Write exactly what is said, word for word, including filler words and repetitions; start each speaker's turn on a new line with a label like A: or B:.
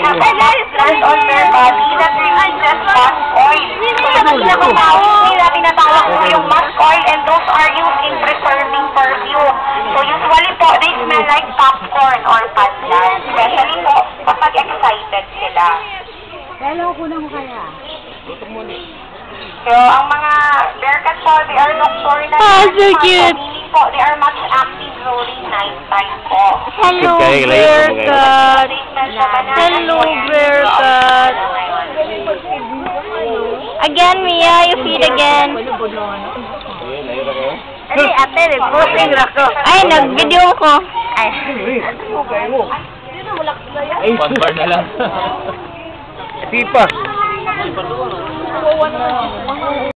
A: Appliances on their body that releases musk oil. So yung pinakatawag nila, tinatawag po yung musk oil, and those are used in preserving perfume. So usually po, they smell like popcorn or pandan. Especially po, kapag excited sila.
B: Kailan ko na mo kaya?
A: So, ang mga bearcat po, they are nocturnal.
C: Oh, so cute.
A: Meaning po, they are much active during nighttime po.
C: Hello, bearcat. Hello, bearcat. Again, Mia, you feed again.
B: Ay, ate, nag-posting ako.
C: Ay, nag-video ko. Ay.
D: Ay, one bar na lang.
E: Sipa.